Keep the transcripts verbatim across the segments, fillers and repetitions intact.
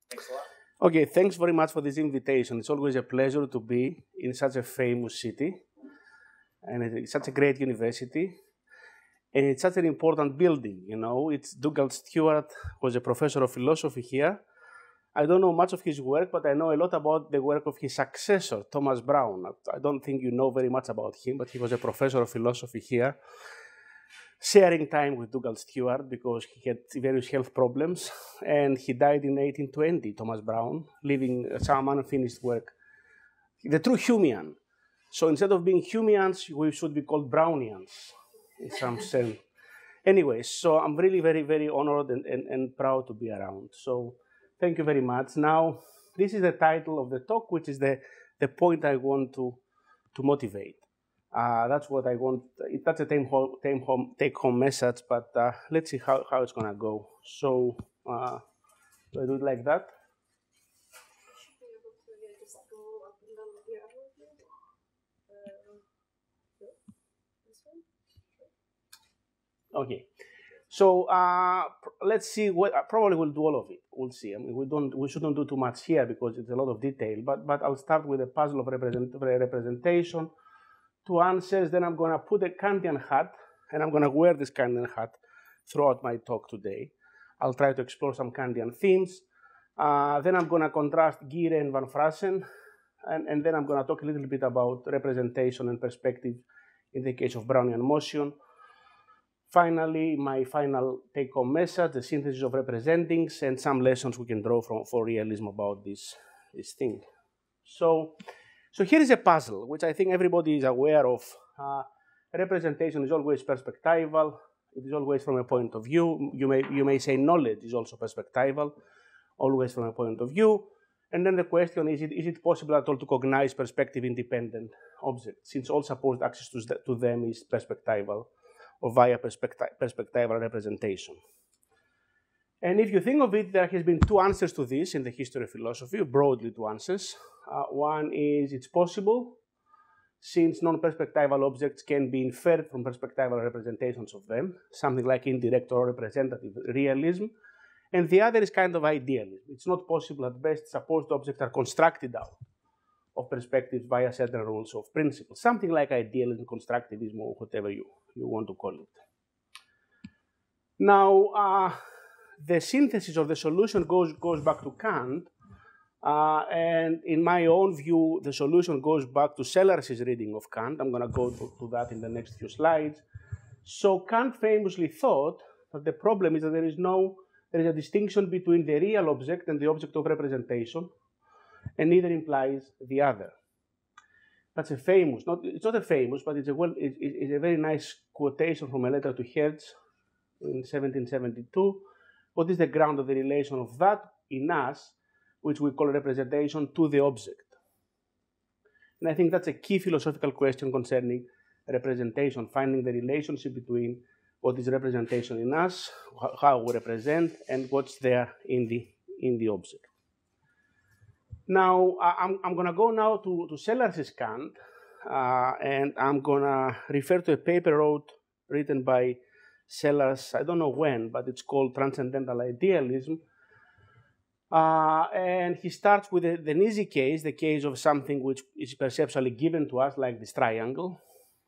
Thanks a lot. Okay, thanks very much for this invitation. It's always a pleasure to be in such a famous city, and it's such a great university, and it's such an important building. You know, it's Douglas Stewart was a professor of philosophy here. I don't know much of his work, but I know a lot about the work of his successor, Thomas Brown. I don't think you know very much about him, but he was a professor of philosophy here, sharing time with Douglas Stewart because he had various health problems, and he died in eighteen twenty, Thomas Brown, leaving some unfinished work. The true Humean. So instead of being Humeans, we should be called Brownians, in some sense. Anyway, so I'm really very, very honored and, and, and proud to be around. So thank you very much. Now, this is the title of the talk, which is the, the point I want to, to motivate. Uh, that's what I want. That's a take home, take home, take home message, but uh, let's see how, how it's going to go. So, uh, do I do it like that? Okay. So uh, let's see. What uh, probably we'll do all of it. We'll see. I mean, we don't. We shouldn't do too much here because it's a lot of detail. But but I'll start with a puzzle of represent, representation. Two answers, then I'm going to put a Kantian hat, and I'm going to wear this Kantian hat throughout my talk today. I'll try to explore some Kantian themes. Uh, then I'm going to contrast Gire and Van Frassen, and, and then I'm going to talk a little bit about representation and perspective in the case of Brownian motion. Finally, my final take-home message, the synthesis of representings, and some lessons we can draw from for realism about this, this thing. So, So here is a puzzle, which I think everybody is aware of. Uh, representation is always perspectival. It is always from a point of view. You may, you may say knowledge is also perspectival, always from a point of view. And then the question is, is it possible at all to cognize perspective-independent objects, since all supposed access to, to them is perspectival or via perspecti perspectival representation? And if you think of it, there has been two answers to this in the history of philosophy, broadly two answers. Uh, one is it's possible, since non-perspectival objects can be inferred from perspectival representations of them, something like indirect or representative realism. And the other is kind of idealism. It's not possible at best. Supposed objects are constructed out of perspectives via certain rules of principles, something like idealism, constructivism, or whatever you, you want to call it. Now, uh, the synthesis of the solution goes, goes back to Kant, uh, and in my own view, the solution goes back to Sellers's reading of Kant. I'm going to go to, to that in the next few slides. So Kant famously thought that the problem is that there is no, there is a distinction between the real object and the object of representation, and neither implies the other. That's a famous, not, it's not a famous, but it's a, well, it, it's a very nice quotation from a letter to Hertz in seventeen seventy-two. What is the ground of the relation of that in us, which we call representation, to the object? And I think that's a key philosophical question concerning representation, finding the relationship between what is representation in us, how we represent, and what's there in the, in the object. Now, I'm, I'm going to go now to, to Sellers's Kant, uh, and I'm going to refer to a paper wrote, written by Sellers, I don't know when, but it's called Transcendental Idealism. Uh, and he starts with the, the easy case, the case of something which is perceptually given to us, like this triangle.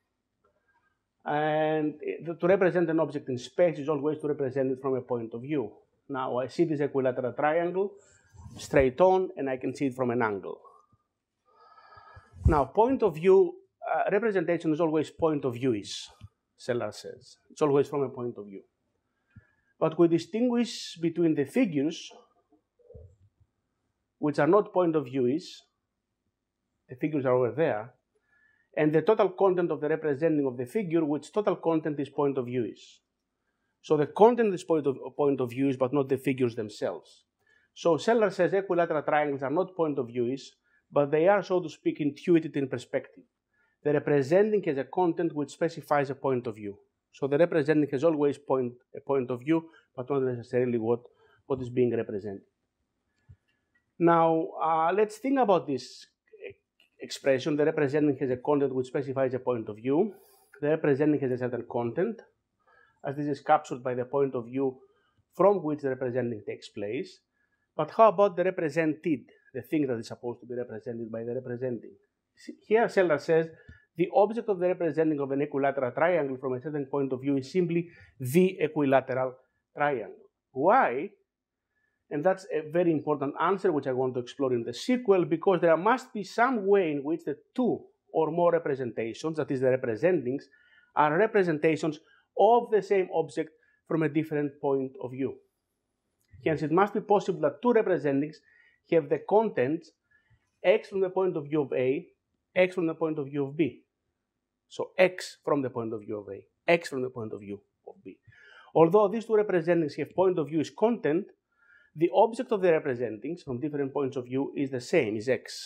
And it, to represent an object in space is always to represent it from a point of view. Now, I see this equilateral triangle straight on, and I can see it from an angle. Now, point of view, uh, representation is always point of view-ish, Sellers says. It's always from a point of view. But we distinguish between the figures, which are not point of view-ish, the figures are over there, and the total content of the representing of the figure, which total content is point of view-ish. So the content is point of, point of view-ish, but not the figures themselves. So Sellers says equilateral triangles are not point of view-ish, but they are, so to speak, intuited in perspective. The representing has a content which specifies a point of view. So the representing has always point, a point of view, but not necessarily what, what is being represented. Now, uh, let's think about this expression. The representing has a content which specifies a point of view. The representing has a certain content, as this is captured by the point of view from which the representing takes place. But how about the represented, the thing that is supposed to be represented by the representing? Here, Sellars says, the object of the representing of an equilateral triangle from a certain point of view is simply the equilateral triangle. Why? And that's a very important answer, which I want to explore in the sequel, because there must be some way in which the two or more representations, that is the representings, are representations of the same object from a different point of view. Hence, it must be possible that two representings have the contents x from the point of view of A, x from the point of view of B. So x from the point of view of A, x from the point of view of B. Although these two representings have point of view is content, the object of the representings from different points of view is the same, is x.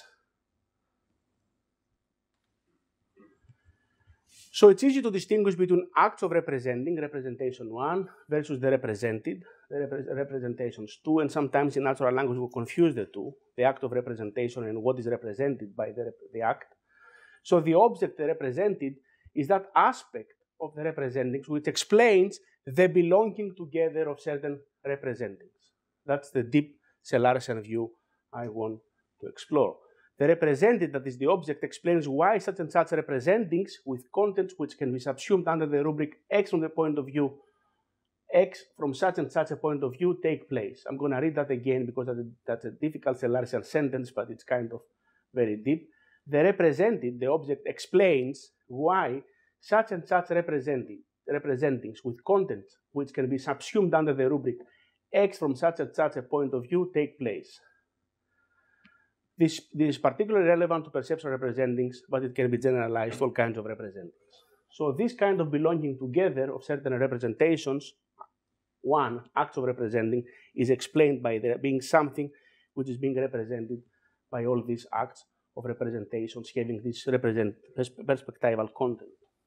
So it's easy to distinguish between acts of representing, representation one, versus the represented, the rep representations two, and sometimes in natural language we confuse the two, the act of representation and what is represented by the, the act. So the object, the represented, is that aspect of the representings which explains the belonging together of certain representings. That's the deep Sellarsian view I want to explore. The represented, that is the object, explains why such and such representings with contents which can be subsumed under the rubric x from the point of view, x from such and such a point of view take place. I'm going to read that again because that's a, that's a difficult Sellarsian sentence, but it's kind of very deep. The represented, the object, explains why such and such representing, representings with contents which can be subsumed under the rubric x from such and such a point of view take place. This, this is particularly relevant to perceptual representings, but it can be generalized to all kinds of representings. So this kind of belonging together of certain representations, one, acts of representing, is explained by there being something which is being represented by all these acts of representations having this represent perspectival content.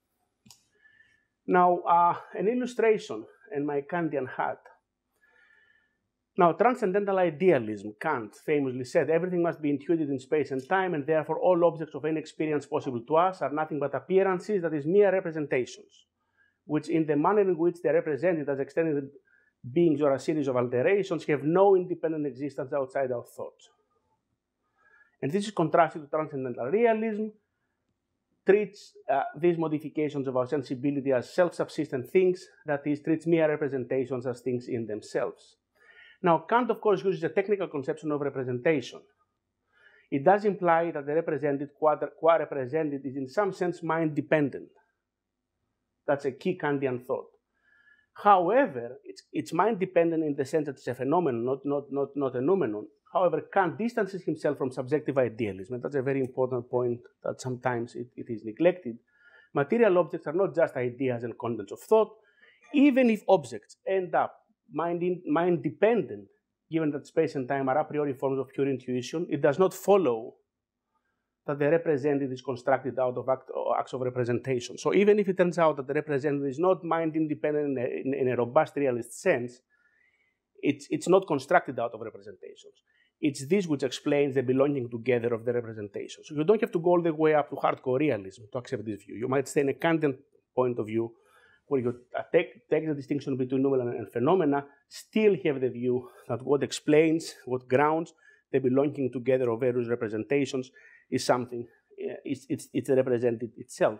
Now, uh, an illustration in my Kantian hat. Now, transcendental idealism, Kant famously said, everything must be intuited in space and time, and therefore all objects of any experience possible to us are nothing but appearances, that is, mere representations, which in the manner in which they are represented as extended beings or a series of alterations have no independent existence outside our thoughts. And this is contrasted to transcendental realism, treats uh, these modifications of our sensibility as self-subsistent things, that is, treats mere representations as things in themselves. Now, Kant, of course, uses a technical conception of representation. It does imply that the represented, qua, qua represented, is in some sense mind-dependent. That's a key Kantian thought. However, it's, it's mind-dependent in the sense that it's a phenomenon, not, not, not, not a noumenon. However, Kant distances himself from subjective idealism, and that's a very important point that sometimes it, it is neglected. Material objects are not just ideas and contents of thought. Even if objects end up mind-dependent, given that space and time are a priori forms of pure intuition, it does not follow that the represented is constructed out of act, acts of representation. So even if it turns out that the represented is not mind-independent in, in, in a robust realist sense, it's, it's not constructed out of representations. It's this which explains the belonging together of the representations. So you don't have to go all the way up to hardcore realism to accept this view. You might stay in a Kantian point of view, where you take, take the distinction between noumena and phenomena, still have the view that what explains, what grounds the belonging together of various representations is something, it's, it's, it's represented itself.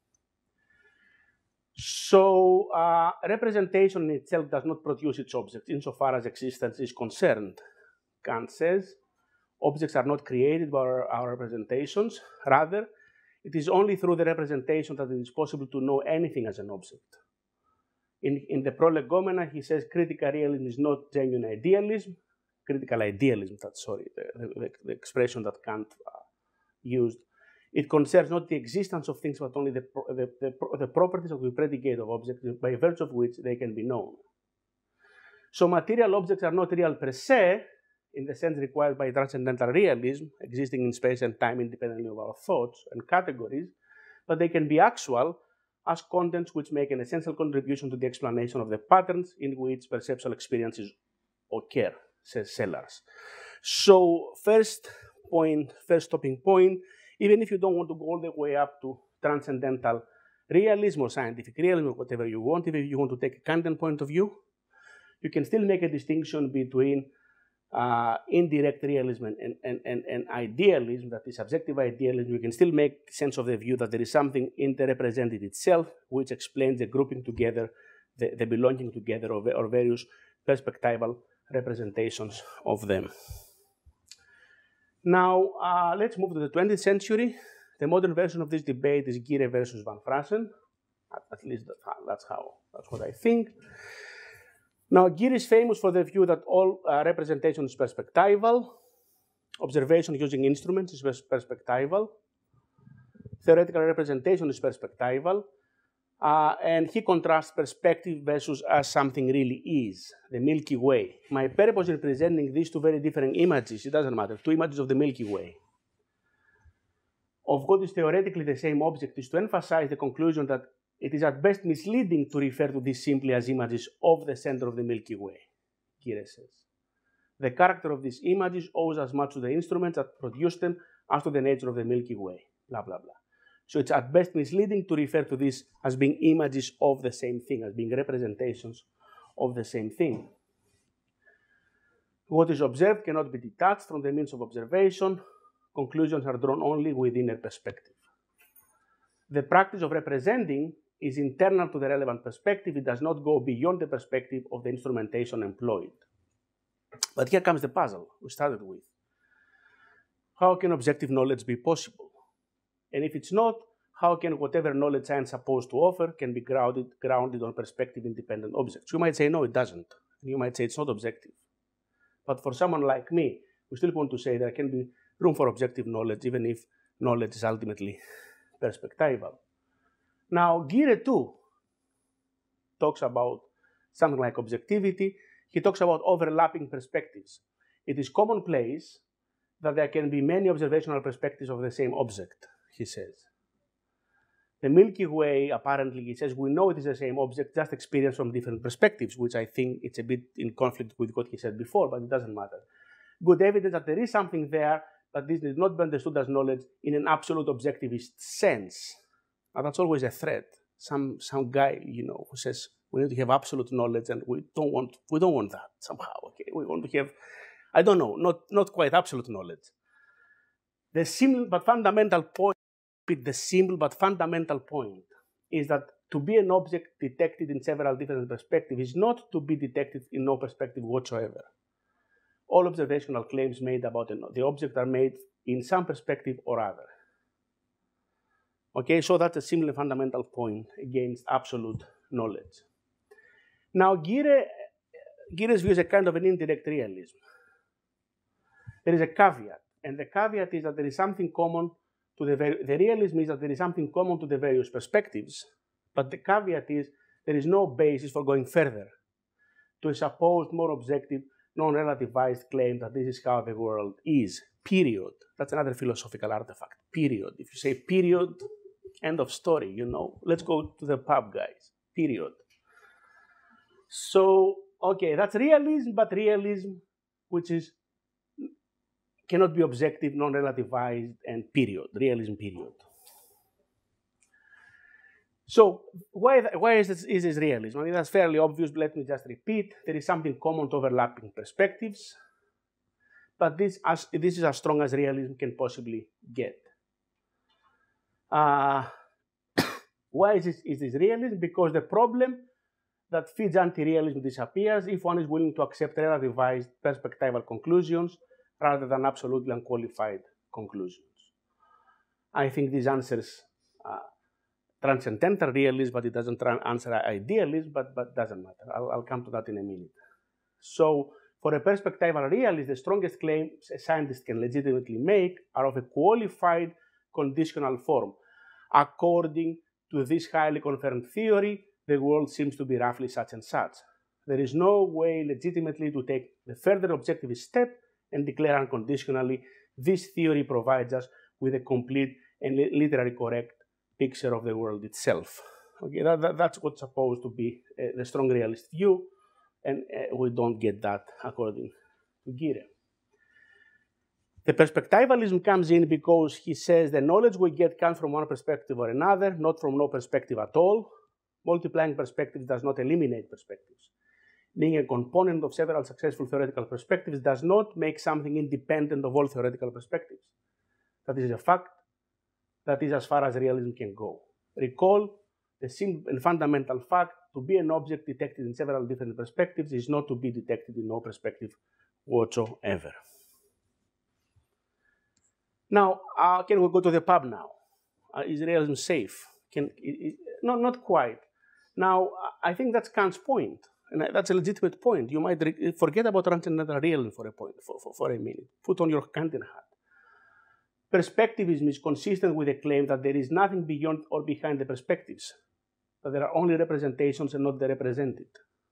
So, uh, representation in itself does not produce its objects insofar as existence is concerned. Kant says, objects are not created by our, our representations, rather, it is only through the representation that it is possible to know anything as an object. In, in the Prolegomena, he says critical realism is not genuine idealism, critical idealism, that's, sorry, the, the, the expression that Kant uh, used. It concerns not the existence of things, but only the, the, the, the properties of the predicate of objects by virtue of which they can be known. So material objects are not real per se, in the sense required by transcendental realism, existing in space and time independently of our thoughts and categories, but they can be actual as contents which make an essential contribution to the explanation of the patterns in which perceptual experiences occur, says Sellars. So first point, first stopping point, even if you don't want to go all the way up to transcendental realism or scientific realism or whatever you want, even if you want to take a Kantian point of view, you can still make a distinction between uh, indirect realism and, and, and, and idealism, that is subjective idealism, we can still make sense of the view that there is something interrepresented itself, which explains the grouping together, the, the belonging together of, or various perspectival representations of them. Now, uh, let's move to the twentieth century. The modern version of this debate is Gire versus Van Frassen. At, at least that, that's how, that's what I think. Now, Gire is famous for the view that all uh, representation is perspectival. Observation using instruments is perspectival. Theoretical representation is perspectival. Uh, and he contrasts perspective versus as something really is, the Milky Way. My purpose in presenting these two very different images, it doesn't matter, two images of the Milky Way, of what is theoretically the same object, is to emphasize the conclusion that it is at best misleading to refer to these simply as images of the center of the Milky Way, Gire says. The character of these images owes as much to the instruments that produce them as to the nature of the Milky Way, blah, blah, blah. So it's at best misleading to refer to this as being images of the same thing, as being representations of the same thing. What is observed cannot be detached from the means of observation. Conclusions are drawn only within a perspective. The practice of representing is internal to the relevant perspective. It does not go beyond the perspective of the instrumentation employed. But here comes the puzzle we started with. How can objective knowledge be possible? And if it's not, how can whatever knowledge science is supposed to offer can be grounded, grounded on perspective-independent objects? You might say, no, it doesn't. You might say it's not objective. But for someone like me, we still want to say there can be room for objective knowledge, even if knowledge is ultimately perspectival. Now, Gire too talks about something like objectivity. He talks about overlapping perspectives. It is commonplace that there can be many observational perspectives of the same object, he says. The Milky Way, apparently, he says, we know it is the same object, just experienced from different perspectives, which I think it's a bit in conflict with what he said before, but it doesn't matter. Good evidence that there is something there, but this did not be understood as knowledge in an absolute objectivist sense. Now, that's always a threat. Some, some guy, you know, who says we need to have absolute knowledge, and we don't want, we don't want that somehow. Okay, we want to have, I don't know, not, not quite absolute knowledge. The simple but fundamental point, the simple but fundamental point, is that to be an object detected in several different perspectives is not to be detected in no perspective whatsoever. All observational claims made about the object are made in some perspective or other. Okay, so that's a simple and fundamental point against absolute knowledge. Now, Gire, Gire's view is a kind of an indirect realism. There is a caveat, and the caveat is that there is something common to the, the realism is that there is something common to the various perspectives, but the caveat is there is no basis for going further to a supposed more objective, non-relativized claim that this is how the world is, period. That's another philosophical artifact, period. If you say period, end of story, you know, let's go to the pub, guys, period. So, okay, that's realism, but realism, which is, cannot be objective, non-relativized, and period, realism, period. So, why, why is, this, is this realism? I mean, that's fairly obvious, but let me just repeat. There is something common to overlapping perspectives, but this, as, this is as strong as realism can possibly get. Uh, why is this, is this realism? Because the problem that feeds anti-realism disappears if one is willing to accept relativized perspectival conclusions rather than absolutely unqualified conclusions. I think this answers uh, transcendental realism, but it doesn't answer idealism, but, but doesn't matter. I'll, I'll come to that in a minute. So, for a perspectival realist, the strongest claims a scientist can legitimately make are of a qualified conditional form. According to this highly confirmed theory, the world seems to be roughly such and such. There is no way legitimately to take the further objectivist step and declare unconditionally, this theory provides us with a complete and literally correct picture of the world itself. Okay, that, that, that's what's supposed to be uh, the strong realist view, and uh, we don't get that according to Gire. The perspectivalism comes in because he says the knowledge we get comes from one perspective or another, not from no perspective at all. Multiplying perspectives does not eliminate perspectives. being a component of several successful theoretical perspectives, does not make something independent of all theoretical perspectives. That is a fact. That is as far as realism can go. Recall the simple and fundamental fact: to be an object detected in several different perspectives is not to be detected in no perspective whatsoever. Now, uh, can we go to the pub now? Uh, is realism safe? Can, it, it, no, not quite. Now, I think that's Kant's point, and that's a legitimate point. You might forget about transcendental realism for a point, for, for, for a minute. Put on your Kantian hat. Perspectivism is consistent with the claim that there is nothing beyond or behind the perspectives, that there are only representations and not the represented.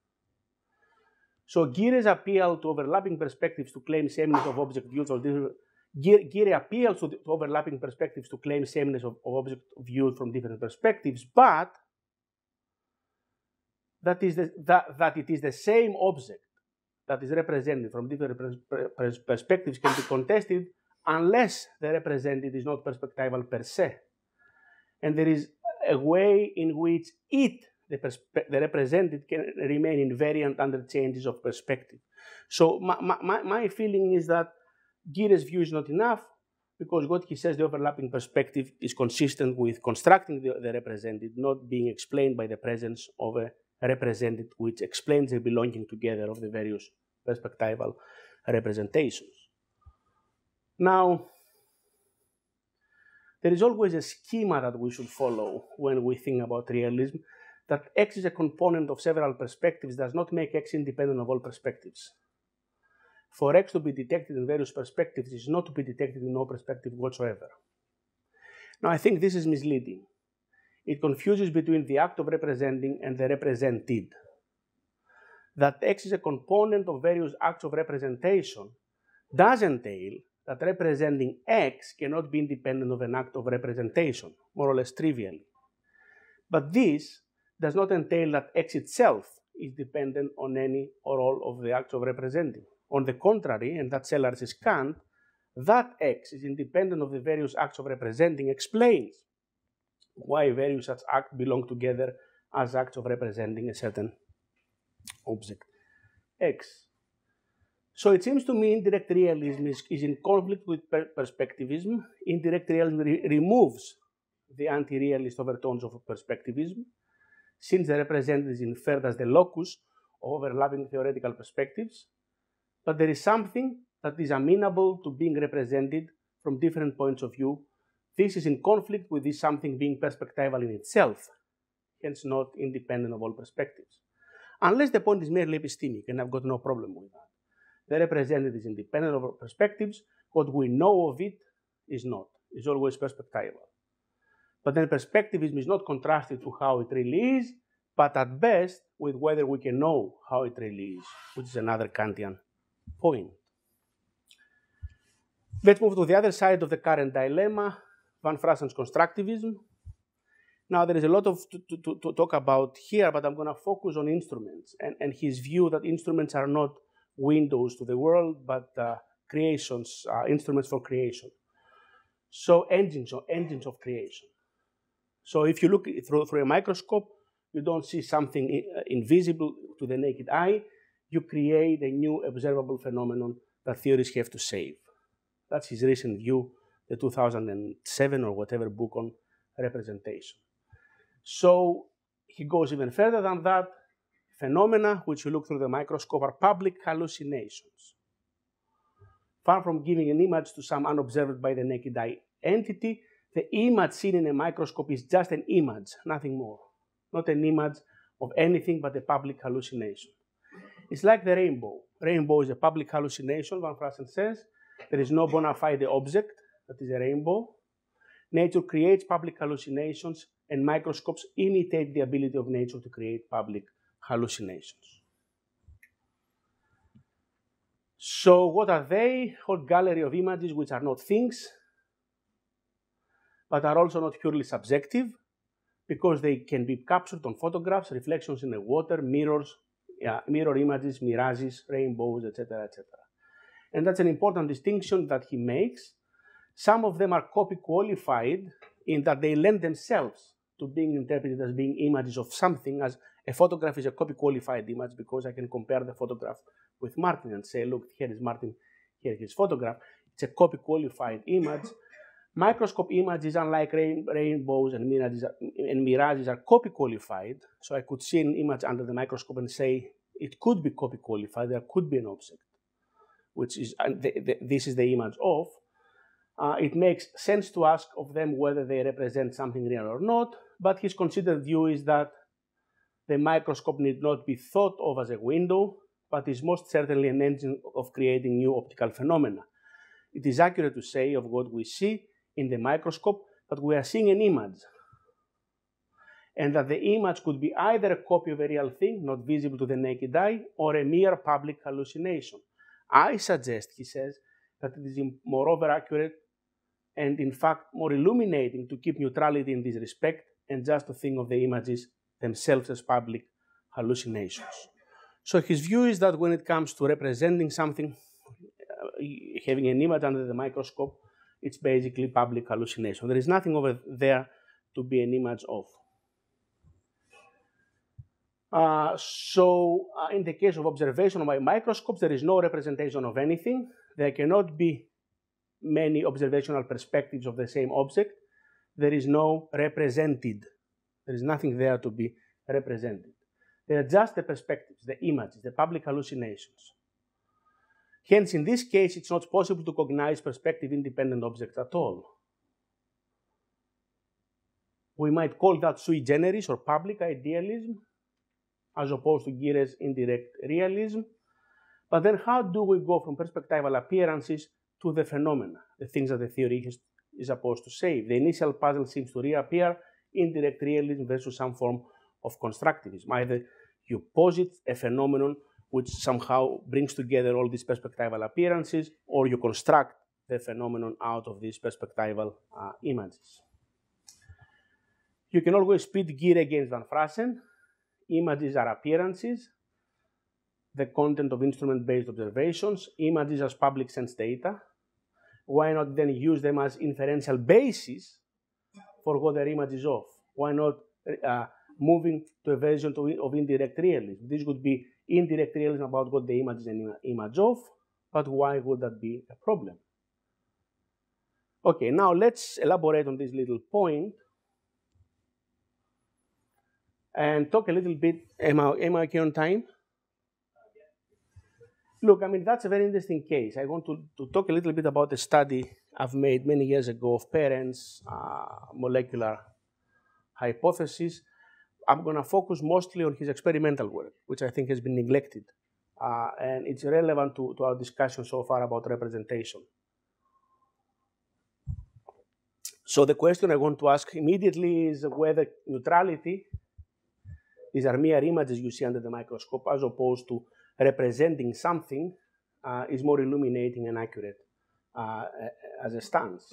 So Gire's appeal to overlapping perspectives to claim sameness of object views or different Gire appeals to, to overlapping perspectives to claim sameness of, of object viewed from different perspectives, but that, is the, that, that it is the same object that is represented from different pers pers perspectives can be contested unless the represented is not perspectival per se. And there is a way in which it, the, the represented, can remain invariant under changes of perspective. So my, my, my feeling is that Gire's view is not enough, because what he says, the overlapping perspective, is consistent with constructing the, the represented, not being explained by the presence of a represented, which explains the belonging together of the various perspectival representations. Now, there is always a schema that we should follow when we think about realism, that X is a component of several perspectives does not make X independent of all perspectives. For X to be detected in various perspectives is not to be detected in no perspective whatsoever. Now, I think this is misleading. It confuses between the act of representing and the represented. That X is a component of various acts of representation does entail that representing X cannot be independent of an act of representation, more or less trivially. But this does not entail that X itself is dependent on any or all of the acts of representing. On the contrary, and that Sellars is Kant, that X is independent of the various acts of representing explains why various such acts belong together as acts of representing a certain object X. So it seems to me indirect realism is, is in conflict with per perspectivism. Indirect realism re removes the anti-realist overtones of perspectivism, since the represented is inferred as the locus of overlapping theoretical perspectives. But there is something that is amenable to being represented from different points of view. This is in conflict with this something being perspectival in itself, hence not independent of all perspectives. Unless the point is merely epistemic, and I've got no problem with that. The represented is independent of perspectives. What we know of it is not. It's always perspectival. But then perspectivism is not contrasted to how it really is, but at best with whether we can know how it really is, which is another Kantian point. Let's move to the other side of the current dilemma, Van Frassen's constructivism. Now, there is a lot of to, to, to talk about here, but I'm going to focus on instruments and, and his view that instruments are not windows to the world, but uh, creations, uh, instruments for creation. So engines or engines of creation. So if you look through, through a microscope, you don't see something invisible to the naked eye. You create a new observable phenomenon that theorists have to save. That's his recent view, the two thousand seven or whatever book on representation. So he goes even further than that. Phenomena which you look through the microscope are public hallucinations. Far from giving an image to some unobserved by the naked eye entity, the image seen in a microscope is just an image, nothing more. Not an image of anything but a public hallucination. It's like the rainbow. Rainbow is a public hallucination, Van Frassen says. There is no bona fide object that is a rainbow. Nature creates public hallucinations, and microscopes imitate the ability of nature to create public hallucinations. So what are they? A whole gallery of images which are not things, but are also not purely subjective, because they can be captured on photographs, reflections in the water, mirrors, yeah, mirror images, mirages, rainbows, et cetera, et cetera. And that's an important distinction that he makes. Some of them are copy qualified in that they lend themselves to being interpreted as being images of something, as A photograph is a copy-qualified image because I can compare the photograph with Martin and say, look, here is Martin, here is his photograph. It's a copy-qualified image. Microscope images, unlike rain, rainbows and mirages, are, and mirages, are copy-qualified. So I could see an image under the microscope and say it could be copy-qualified. There could be an object, which is uh, the, the, this is the image of. Uh, it makes sense to ask of them whether they represent something real or not. But his considered view is that the microscope need not be thought of as a window, but is most certainly an engine of creating new optical phenomena. It is accurate to say of what we see in the microscope that we are seeing an image, and that the image could be either a copy of a real thing, not visible to the naked eye, or a mere public hallucination. I suggest, he says, that it is moreover accurate and in fact more illuminating to keep neutrality in this respect and just to think of the images themselves as public hallucinations. So his view is that when it comes to representing something, uh, having an image under the microscope, it's basically public hallucination. There is nothing over there to be an image of. Uh, so uh, in the case of observation by microscopes, there is no representation of anything. There cannot be many observational perspectives of the same object. There is no represented. There is nothing there to be represented. They are just the perspectives, the images, the public hallucinations. Hence, in this case, it's not possible to cognize perspective-independent objects at all. We might call that sui generis or public idealism, as opposed to Gire's indirect realism. But then how do we go from perspectival appearances to the phenomena, the things that the theory is, is supposed to say? The initial puzzle seems to reappear: indirect realism versus some form of constructivism. Either you posit a phenomenon which somehow brings together all these perspectival appearances, or you construct the phenomenon out of these perspectival uh, images. You can always pit Gire against Van Frassen. Images are appearances, the content of instrument-based observations. Images as public sense data. Why not then use them as inferential basis for what their image is of? Why not uh, moving to a version to, of indirect realism? This would be indirect realism about what the image is an image of, but why would that be a problem? Okay, now let's elaborate on this little point and talk a little bit. Am I, am I okay on time? Look, I mean, that's a very interesting case. I want to, to talk a little bit about a study I've made many years ago of parents' uh, molecular hypothesis. I'm going to focus mostly on his experimental work, which I think has been neglected. Uh, and it's relevant to, to our discussion so far about representation. So the question I want to ask immediately is whether neutrality, these are mere images you see under the microscope, as opposed to representing something, uh, is more illuminating and accurate uh, as a stance.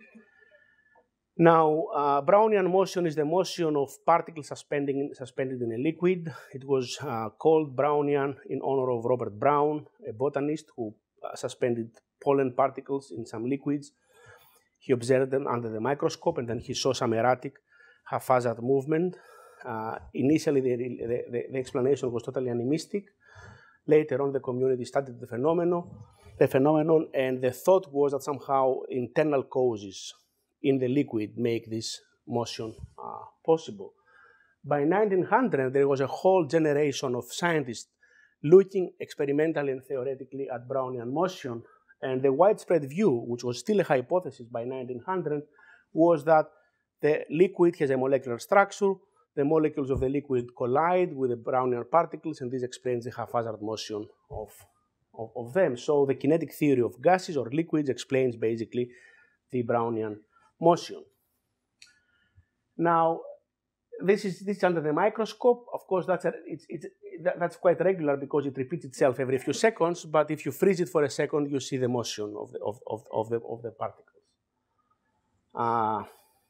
Now, uh, Brownian motion is the motion of particles suspending, suspended in a liquid. It was uh, called Brownian in honor of Robert Brown, a botanist who uh, suspended pollen particles in some liquids. He observed them under the microscope, and then he saw some erratic, haphazard movement. Uh, initially, the, the, the explanation was totally animistic. Later on, the community studied the phenomenon, the phenomenon, and the thought was that somehow internal causes in the liquid make this motion uh, possible. By nineteen hundred, there was a whole generation of scientists looking experimentally and theoretically at Brownian motion, and the widespread view, which was still a hypothesis by nineteen hundred, was that the liquid has a molecular structure, the molecules of the liquid collide with the Brownian particles, and this explains the haphazard motion of, of, of them. So the kinetic theory of gases or liquids explains basically the Brownian motion. Now, this is this is under the microscope. Of course, that's a, it's, it's, that, that's quite regular because it repeats itself every few seconds. But if you freeze it for a second, you see the motion of the of, of, of the of the particles. Uh,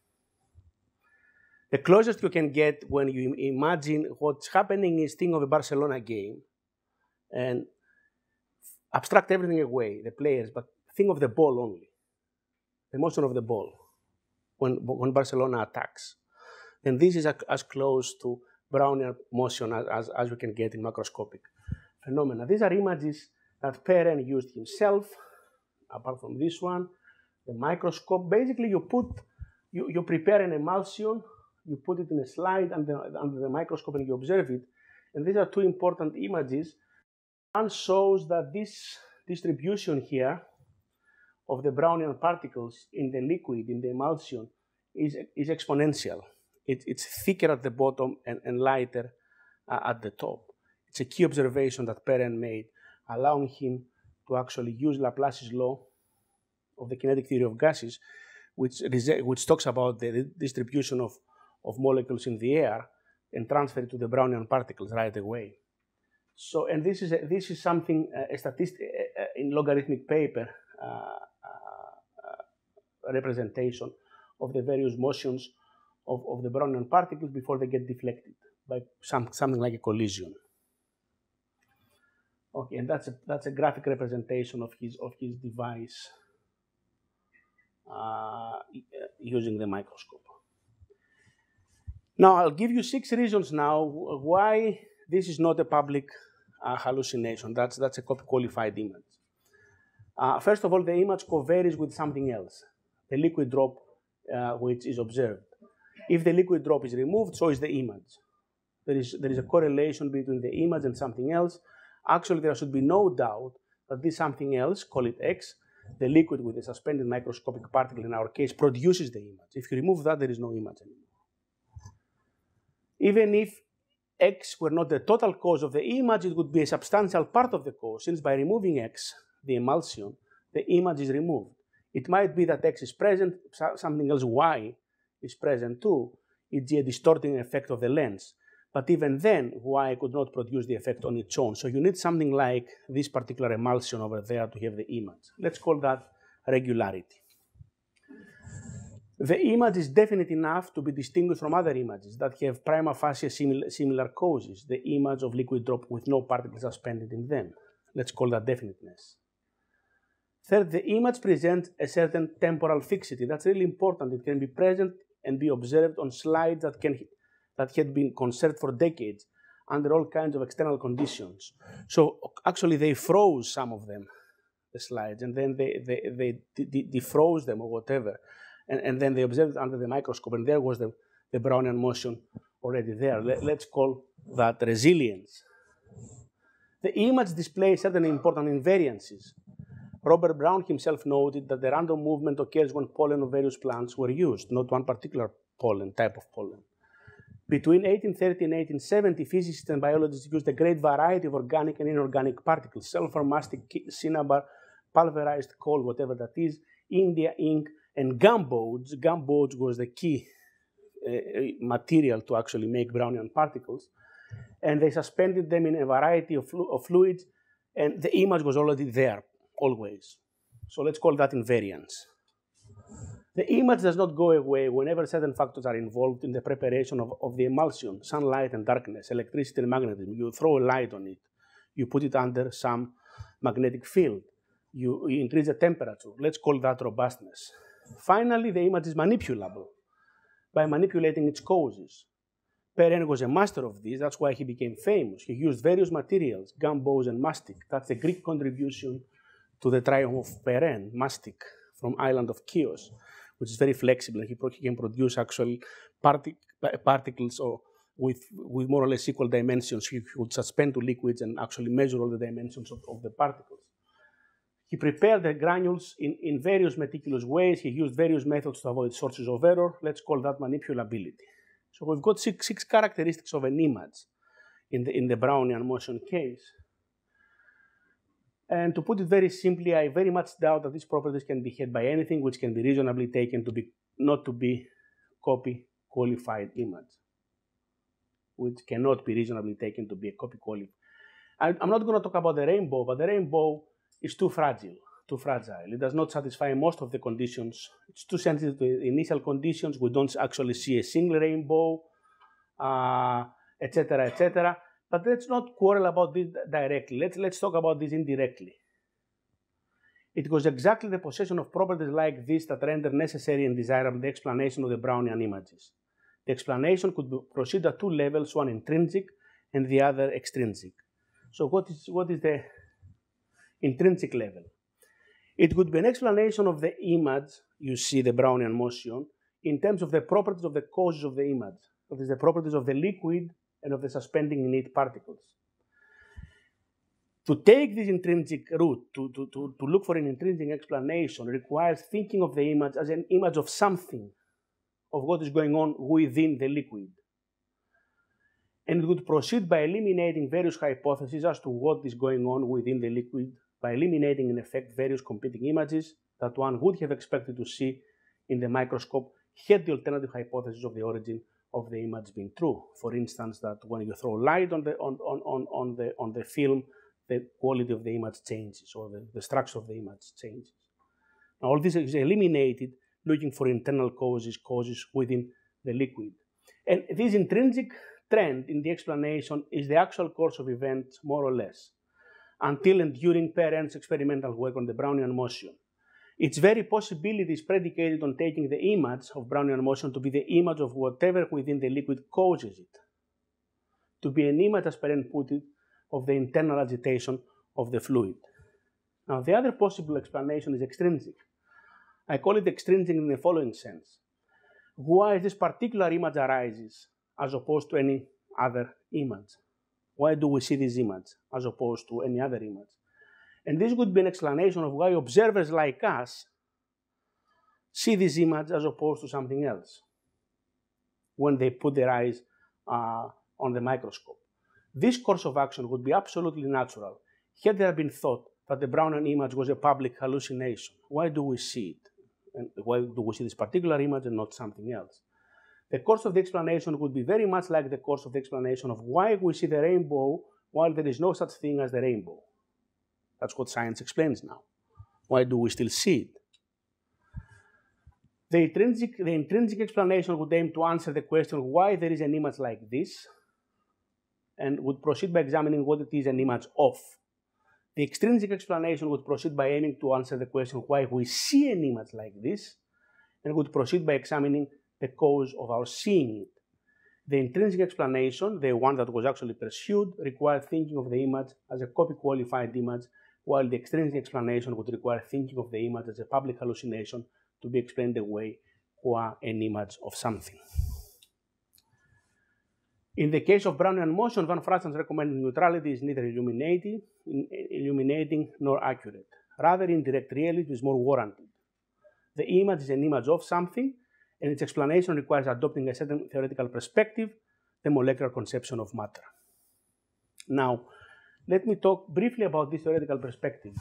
the closest you can get when you imagine what's happening is think of a Barcelona game, and abstract everything away, the players, but think of the ball only, the motion of the ball when when Barcelona attacks. And this is as close to Brownian motion as, as, as we can get in macroscopic phenomena. These are images that Perrin used himself, apart from this one, the microscope. Basically, you put, you, you prepare an emulsion, you put it in a slide under, under the microscope and you observe it. And these are two important images. One shows that this distribution here of the Brownian particles in the liquid, in the emulsion, is, is exponential. It, it's thicker at the bottom and, and lighter uh, at the top. It's a key observation that Perrin made, allowing him to actually use Laplace's law of the kinetic theory of gases, which, which talks about the distribution of, of molecules in the air and transfer it to the Brownian particles right away. So, and this is, a, this is something, uh, a statistic uh, in logarithmic paper, uh, uh, representation of the various motions of, of the Brownian particles before they get deflected by some, something like a collision. Okay, and that's a, that's a graphic representation of his, of his device uh, using the microscope. Now, I'll give you six reasons now why this is not a public uh, hallucination. That's, that's a copy-qualified image. Uh, first of all, the image co-varies with something else, the liquid drop uh, which is observed. If the liquid drop is removed, so is the image. There is, there is a correlation between the image and something else. Actually, there should be no doubt that this something else, call it X, the liquid with a suspended microscopic particle, in our case, produces the image. If you remove that, there is no image anymore. Even if X were not the total cause of the image, it would be a substantial part of the cause, since by removing X, the emulsion, the image is removed. It might be that X is present, something else Y is present too, for example a distorting effect of the lens. But even then, Y could not produce the effect on its own. So you need something like this particular emulsion over there to have the image. Let's call that regularity. The image is definite enough to be distinguished from other images that have prima facie similar, similar causes, the image of liquid drop with no particles suspended in them. Let's call that definiteness. Third, the image presents a certain temporal fixity. That's really important. It can be present and be observed on slides that, can, that had been conserved for decades under all kinds of external conditions. So actually they froze some of them, the slides, and then they, they, they de defroze them or whatever. And, and then they observed it under the microscope, and there was the, the Brownian motion already there. Let, let's call that resilience. The image displays certain important invariances. Robert Brown himself noted that the random movement occurs when pollen of various plants were used, not one particular pollen, type of pollen. Between eighteen thirty and eighteen seventy, physicists and biologists used a great variety of organic and inorganic particles, sulfur, mastic, cinnabar, pulverized coal, whatever that is, India ink, and gumboats. Gumboats was the key uh, material to actually make Brownian particles. And they suspended them in a variety of, flu of fluids, and the image was already there, always. So let's call that invariance. The image does not go away whenever certain factors are involved in the preparation of, of the emulsion, sunlight and darkness, electricity and magnetism. You throw a light on it. You put it under some magnetic field. You, you increase the temperature. Let's call that robustness. Finally, the image is manipulable by manipulating its causes. Perrin was a master of this. That's why he became famous. He used various materials, gumbows and mastic. That's the Greek contribution to the triumph of Perrin, mastic, from island of Chios, which is very flexible. He, he can produce actual partic particles or with, with more or less equal dimensions. He would suspend to liquids and actually measure all the dimensions of, of the particles. He prepared the granules in, in various meticulous ways. He used various methods to avoid sources of error. Let's call that manipulability. So we've got six, six characteristics of an image in the, in the Brownian motion case. And to put it very simply, I very much doubt that these properties can be had by anything which can be reasonably taken to be, not to be copy-qualified image, which cannot be reasonably taken to be a copy-qualified. I'm not going to talk about the rainbow, but the rainbow is too fragile, too fragile. It does not satisfy most of the conditions. It's too sensitive to the initial conditions. We don't actually see a single rainbow, uh, et cetera, et cetera. But let's not quarrel about this directly. Let's, let's talk about this indirectly. It was exactly the possession of properties like this that render necessary and desirable the explanation of the Brownian images. The explanation could be, proceed at two levels, one intrinsic and the other extrinsic. So what is, what is the intrinsic level? It could be an explanation of the image, you see the Brownian motion, in terms of the properties of the causes of the image. That is the properties of the liquid and of the suspending in it particles. To take this intrinsic route, to, to, to, to look for an intrinsic explanation, requires thinking of the image as an image of something, of what is going on within the liquid. And it would proceed by eliminating various hypotheses as to what is going on within the liquid, by eliminating in effect various competing images that one would have expected to see in the microscope had the alternative hypothesis of the origin of the image been true. For instance, that when you throw light on the, on, on, on, on the, on the film, the quality of the image changes, or the, the structure of the image changes. Now, all this is eliminated looking for internal causes, causes within the liquid. And this intrinsic trend in the explanation is the actual course of events, more or less, until and during Perrin's experimental work on the Brownian motion. Its very possibility is predicated on taking the image of Brownian motion to be the image of whatever within the liquid causes it, to be an image, as Perrin put it, of the internal agitation of the fluid. Now, the other possible explanation is extrinsic. I call it extrinsic in the following sense. Why this particular image arises as opposed to any other image? Why do we see this image as opposed to any other image? And this would be an explanation of why observers like us see this image as opposed to something else when they put their eyes uh, on the microscope. This course of action would be absolutely natural had there been thought that the Brownian image was a public hallucination. Why do we see it? And why do we see this particular image and not something else? The course of the explanation would be very much like the course of the explanation of why we see the rainbow while there is no such thing as the rainbow. That's what science explains now. Why do we still see it? The intrinsic, the intrinsic explanation would aim to answer the question why there is an image like this, and would proceed by examining what it is an image of. The extrinsic explanation would proceed by aiming to answer the question why we see an image like this, and would proceed by examining the cause of our seeing it. The intrinsic explanation, the one that was actually pursued, required thinking of the image as a copy-qualified image, while the extrinsic explanation would require thinking of the image as a public hallucination to be explained away qua an image of something. In the case of Brownian motion, Van Frassen's recommended neutrality is neither illuminating, illuminating nor accurate. Rather, indirect realism is more warranted. The image is an image of something, and its explanation requires adopting a certain theoretical perspective, the molecular conception of matter. Now, let me talk briefly about this theoretical perspective.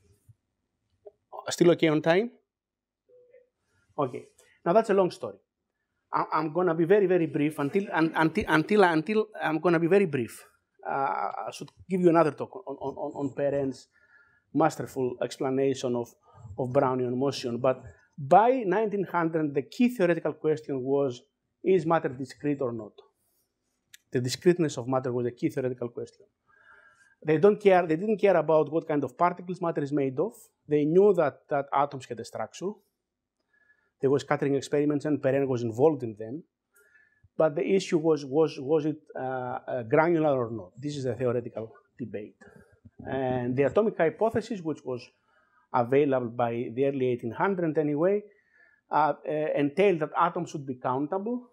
Still okay on time? Okay. Now, that's a long story. I'm going to be very, very brief until, until, until, until I'm going to be very brief. Uh, I should give you another talk on, on, on Perrin's masterful explanation of, of Brownian motion. But by nineteen hundred, the key theoretical question was, is matter discrete or not? The discreteness of matter was a key theoretical question. They don't care, they didn't care about what kind of particles matter is made of. They knew that, that atoms had a structure. There were scattering experiments, and Perrin was involved in them. But the issue was, was, was it uh, uh, granular or not? This is a theoretical debate. And the atomic hypothesis, which was available by the early eighteen hundreds anyway, uh, uh, entailed that atoms should be countable.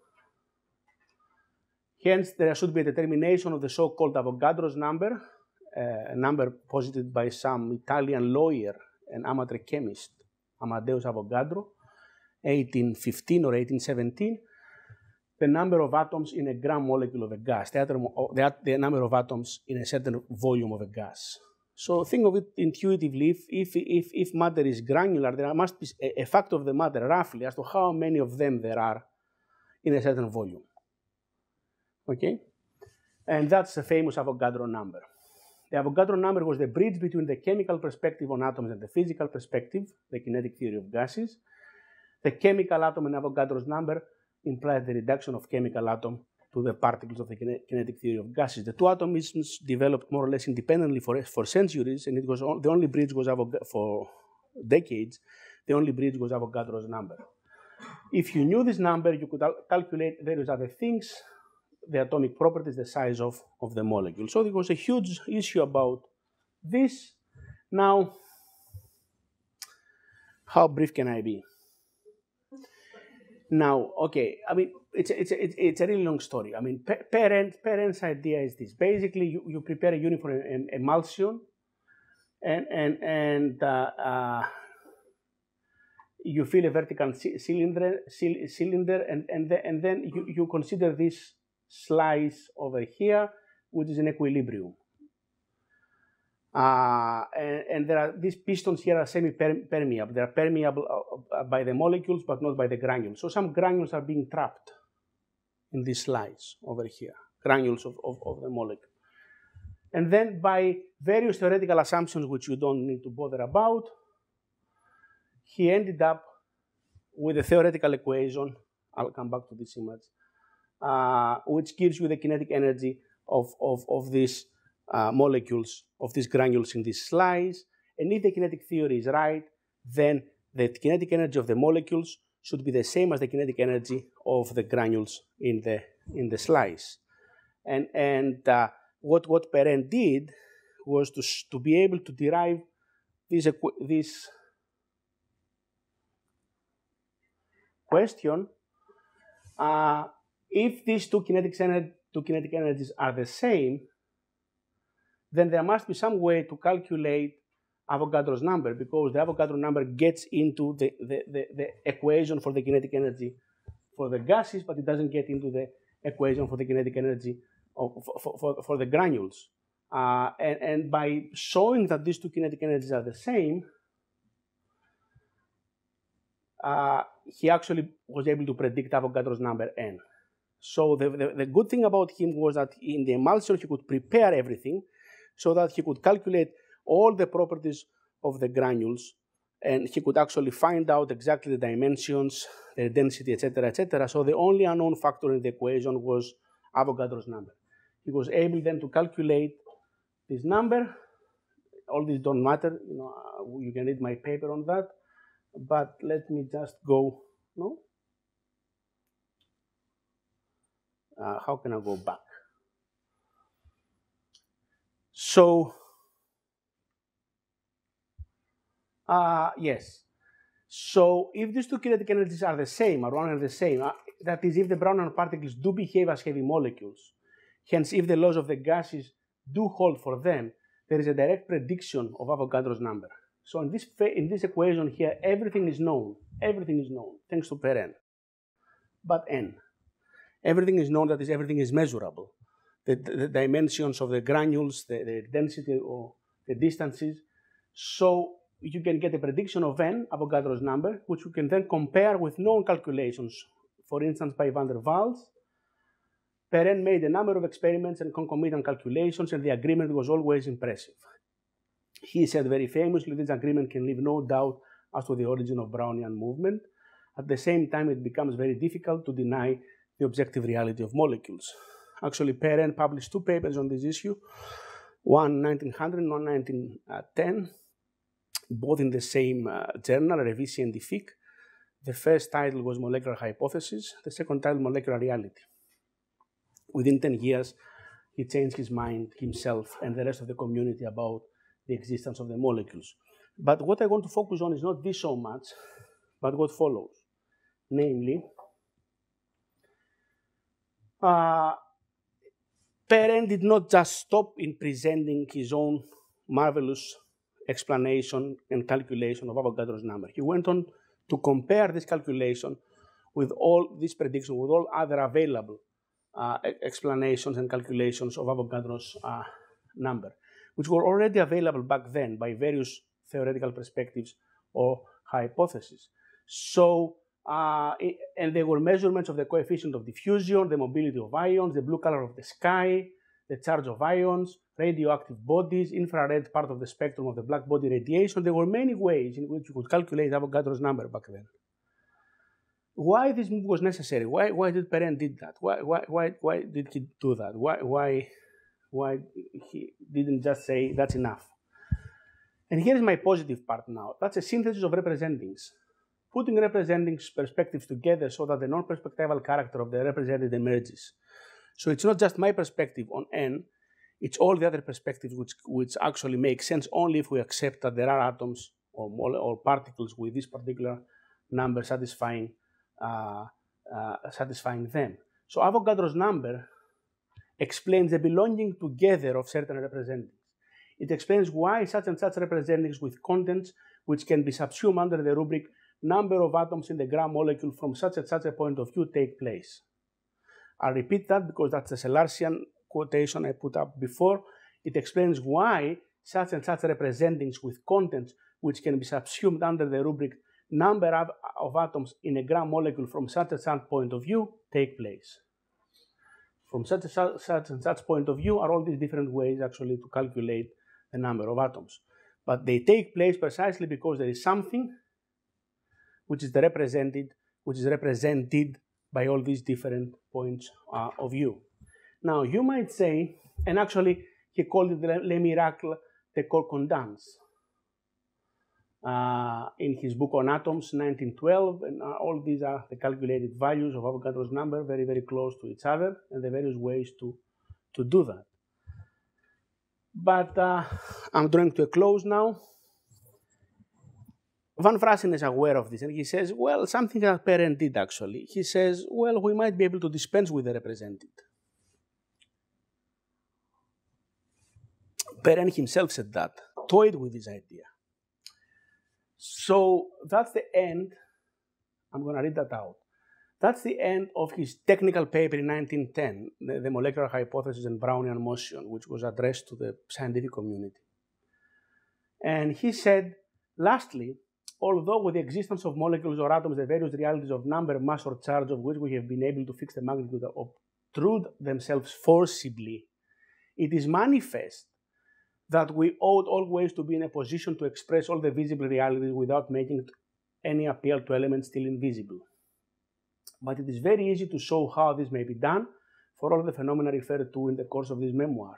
Hence, there should be a determination of the so-called Avogadro's number, uh, a number posited by some Italian lawyer and amateur chemist, Amadeus Avogadro, eighteen fifteen or eighteen seventeen, the number of atoms in a gram molecule of a gas, the, atom, the, the number of atoms in a certain volume of a gas. So think of it intuitively, if, if, if, if matter is granular, there must be a, a fact of the matter roughly as to how many of them there are in a certain volume. Okay? And that's the famous Avogadro number. The Avogadro number was the bridge between the chemical perspective on atoms and the physical perspective, the kinetic theory of gases. The chemical atom in Avogadro's number implies the reduction of chemical atom to the particles of the kinetic theory of gases. The two atomisms developed more or less independently for, for centuries, and it was the only bridge was Avog for decades. The only bridge was Avogadro's number. If you knew this number, you could calculate various other things, the atomic properties, the size of, of the molecule. So there was a huge issue about this. Now, how brief can I be? Now, okay, I mean, it's a, it's a, it's a really long story. I mean, parent, parent's idea is this. Basically, you, you prepare a uniform emulsion, and, and, and uh, uh, you fill a vertical cylinder, cylinder and, and, the, and then you, you consider this slice over here, which is an equilibrium. Uh, and, and there are these pistons here are semi-permeable. They are permeable uh, by the molecules, but not by the granules. So some granules are being trapped in this slice over here, granules of, of, of the molecule. And then by various theoretical assumptions, which you don't need to bother about, he ended up with a theoretical equation. I'll come back to this image, uh, which gives you the kinetic energy of, of, of these uh, molecules, of these granules in this slice. And if the kinetic theory is right, then the kinetic energy of the molecules should be the same as the kinetic energy of the granules in the, in the slice. And, and uh, what, what Perrin did was to, to be able to derive this, this question, uh, if these two kinetic, ener two kinetic energies are the same, then there must be some way to calculate Avogadro's number, because the Avogadro number gets into the, the, the, the equation for the kinetic energy for the gases, but it doesn't get into the equation for the kinetic energy of, for, for, for the granules. Uh, and, and by showing that these two kinetic energies are the same, uh, he actually was able to predict Avogadro's number n. So the, the, the good thing about him was that in the emulsion he could prepare everything so that he could calculate all the properties of the granules, and he could actually find out exactly the dimensions, their density, et cetera, et cetera. So the only unknown factor in the equation was Avogadro's number. He was able then to calculate this number. All these don't matter. You know, uh, you can read my paper on that. But let me just go. No. Uh, how can I go back? So. Uh, yes. So if these two kinetic energies are the same, are one and the same, uh, that is, if the Brownian particles do behave as heavy molecules, hence if the laws of the gases do hold for them, there is a direct prediction of Avogadro's number. So in this, in this equation here, everything is known. Everything is known, thanks to Perrin. But n. Everything is known, that is, everything is measurable. The, the, the dimensions of the granules, the, the density or the distances. So you can get a prediction of n, Avogadro's number, which you can then compare with known calculations. For instance, by van der Waals, Perrin made a number of experiments and concomitant calculations, and the agreement was always impressive. He said very famously, this agreement can leave no doubt as to the origin of Brownian movement. At the same time, it becomes very difficult to deny the objective reality of molecules. Actually, Perrin published two papers on this issue, one in nineteen hundred and one in nineteen ten, both in the same uh, journal, Revue Scientifique. The first title was Molecular Hypothesis, the second title, Molecular Reality. Within ten years, he changed his mind himself and the rest of the community about the existence of the molecules. But what I want to focus on is not this so much, but what follows. Namely, uh, Perrin did not just stop in presenting his own marvelous explanation and calculation of Avogadro's number. He went on to compare this calculation with all this prediction, with all other available uh, explanations and calculations of Avogadro's uh, number, which were already available back then by various theoretical perspectives or hypotheses. So, uh, and there were measurements of the coefficient of diffusion, the mobility of ions, the blue color of the sky, the charge of ions, radioactive bodies, infrared part of the spectrum of the black body radiation. There were many ways in which you could calculate Avogadro's number back then. Why this move was necessary? Why, why did Perrin did that? Why, why, why, why did he do that? Why, why, why he didn't just say, that's enough? And here is my positive part now. That's a synthesis of representings. putting representing perspectives together so that the non-perspectival character of the represented emerges. So it's not just my perspective on N, it's all the other perspectives which, which actually make sense only if we accept that there are atoms or, or particles with this particular number satisfying, uh, uh, satisfying them. So Avogadro's number explains the belonging together of certain representatives. It explains why such and such representatives with contents which can be subsumed under the rubric number of atoms in the gram molecule from such and such a point of view take place. I'll repeat that because that's a Selarsian quotation I put up before. It explains why such and such representatives with contents which can be subsumed under the rubric number of, of atoms in a gram molecule from such and such point of view take place. From such, a, such and such point of view are all these different ways actually to calculate the number of atoms. But they take place precisely because there is something which is the represented, which is represented by all these different points uh, of view. Now you might say, and actually he called it Le Miracle de Corcondance uh, in his book on atoms, nineteen twelve, and uh, all these are the calculated values of Avogadro's number, very, very close to each other, and the various ways to, to do that. But uh, I'm drawing to a close now. Van Vrassen is aware of this, and he says, well, something that Perrin did actually. He says, well, we might be able to dispense with the represented. Perrin himself said that, toyed with this idea. So that's the end. I'm going to read that out. That's the end of his technical paper in nineteen ten, the, the Molecular Hypothesis and Brownian Motion, which was addressed to the scientific community. And he said, lastly, although with the existence of molecules or atoms, the various realities of number, mass, or charge of which we have been able to fix the magnitude obtrude themselves forcibly, it is manifest that we ought always to be in a position to express all the visible realities without making any appeal to elements still invisible. But it is very easy to show how this may be done for all the phenomena referred to in the course of this memoir.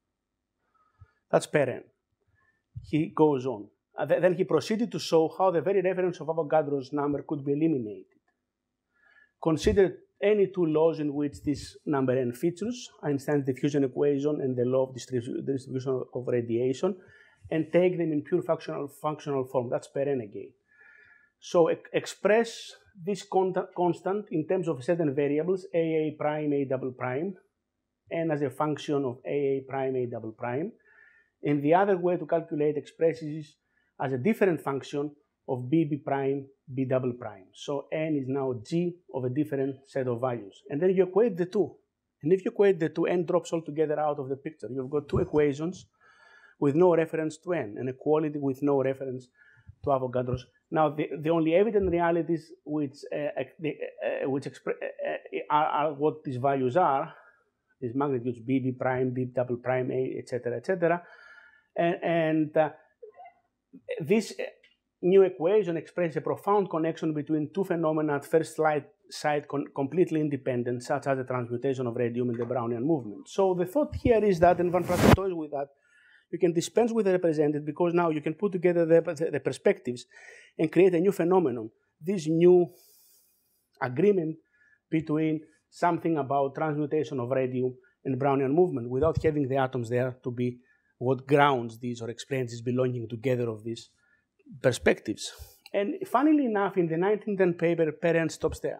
That's Perrin. He goes on. Uh, th then he proceeded to show how the very reference of Avogadro's number could be eliminated. Consider any two laws in which this number n features, Einstein's diffusion equation and the law of distribu distribution of radiation, and take them in pure functional, functional form. That's Perrin again. So e express this constant in terms of certain variables, A A prime, A double prime, and as a function of A A prime, A double prime. And the other way to calculate expresses as a different function of B B prime, B double prime. So n is now g of a different set of values. And then you equate the two. And if you equate the two, n drops altogether out of the picture. You've got two equations with no reference to n, and equality with no reference to Avogadro's. Now, the, the only evident realities which, uh, the, uh, which uh, are, are what these values are, these magnitudes B B prime, B double prime, A, et cetera, et cetera. And, and uh, this new equation expresses a profound connection between two phenomena at first sight completely independent, such as the transmutation of radium in the Brownian movement. So the thought here is that, and Van Vrassen toys with that, you can dispense with the represented because now you can put together the, the, the perspectives and create a new phenomenon, this new agreement between something about transmutation of radium and Brownian movement without having the atoms there to be what grounds these or explains this belonging together of these perspectives. And funnily enough, in the nineteen ten paper, Perrin stops there.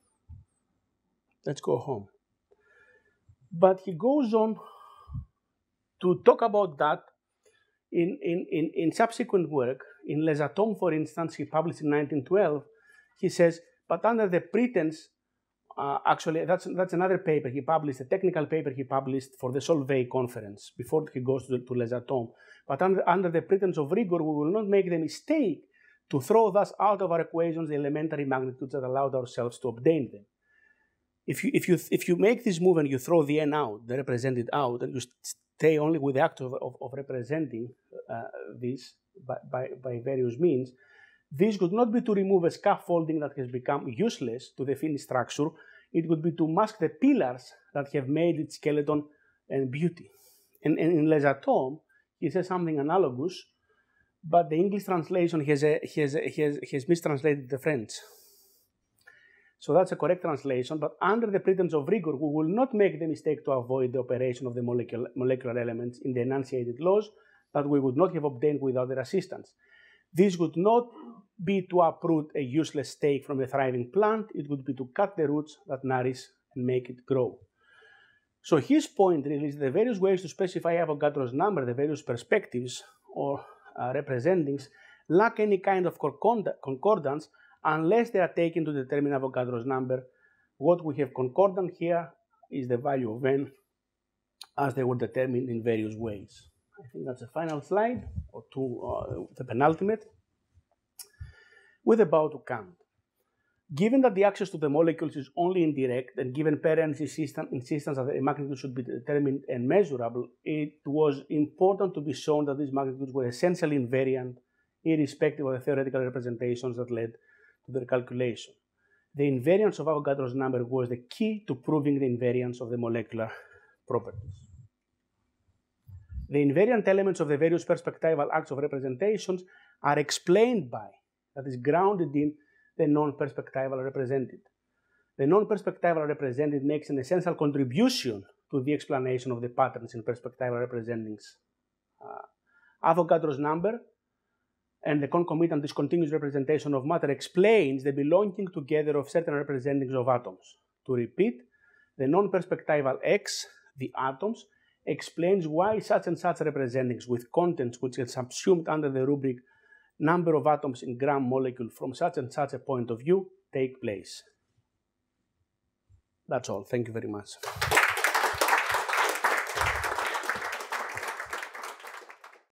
Let's go home. But he goes on to talk about that in, in, in, in subsequent work. In Les Atomes, for instance, he published in nineteen twelve, he says, but under the pretense, uh, actually, that's, that's another paper he published, a technical paper he published for the Solvay conference before he goes to, to Les Atomes. But under, under the pretense of rigor, we will not make the mistake to throw thus out of our equations the elementary magnitudes that allowed ourselves to obtain them. If you, if you, if you make this move and you throw the n out, the represented out, and you stay only with the act of, of, of representing uh, this by, by, by various means, this would not be to remove a scaffolding that has become useless to the finished structure. It would be to mask the pillars that have made its skeleton and beauty. And, and in Les Atomes, he says something analogous, but the English translation has, a, has, a, has, has mistranslated the French. So that's a correct translation, but under the pretense of rigor, we will not make the mistake to avoid the operation of the molecular, molecular elements in the enunciated laws that we would not have obtained without their assistance. This would not be to uproot a useless stake from a thriving plant, it would be to cut the roots that nourish and make it grow. So his point really is the various ways to specify Avogadro's number, the various perspectives or uh, representings, lack any kind of concordance unless they are taken to determine Avogadro's number. What we have concordant here is the value of n as they were determined in various ways. I think that's the final slide, or two, uh, the penultimate, with about to count. Given that the access to the molecules is only indirect, and given Perrin's insistence that a magnitude should be determined and measurable, it was important to be shown that these magnitudes were essentially invariant, irrespective of the theoretical representations that led to their calculation. The invariance of Avogadro's number was the key to proving the invariance of the molecular properties. The invariant elements of the various perspectival acts of representations are explained by, that is grounded in, the non-perspectival represented. The non-perspectival represented makes an essential contribution to the explanation of the patterns in perspectival representings. Uh, Avogadro's number and the concomitant discontinuous representation of matter explains the belonging together of certain representings of atoms. To repeat, the non-perspectival X, the atoms, explains why such and such representings with contents which is subsumed under the rubric number of atoms in gram molecule from such and such a point of view take place. That's all. Thank you very much.